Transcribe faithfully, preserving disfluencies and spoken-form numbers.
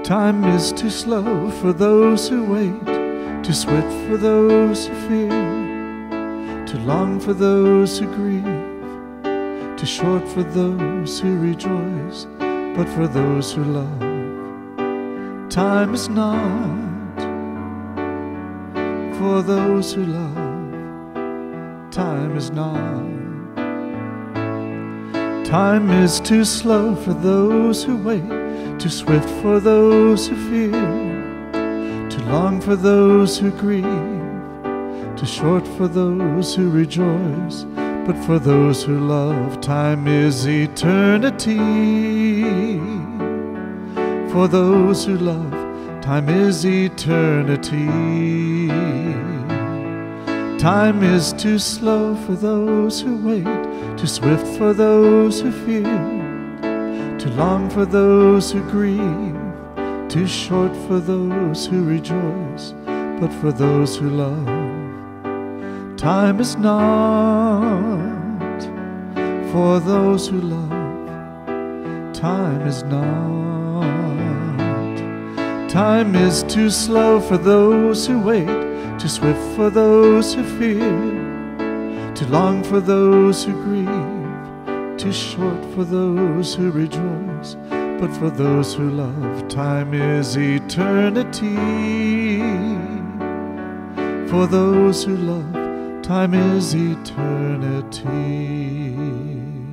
Time is too slow for those who wait, too swift for those who fear, too long for those who grieve, too short for those who rejoice, but for those who love. Time is not for those who love. Time is not. Time is too slow for those who wait, too swift for those who fear, too long for those who grieve, too short for those who rejoice, but for those who love. Time is eternity. For those who love, time is eternity. Time is too slow for those who wait, too swift for those who fear, too long for those who grieve, too short for those who rejoice, but for those who love. Time is not for those who love. Time is not. Time is too slow for those who wait, too swift for those who fear, too long for those who grieve, too short for those who rejoice, but for those who love. Time is eternity. For those who love, time is eternity.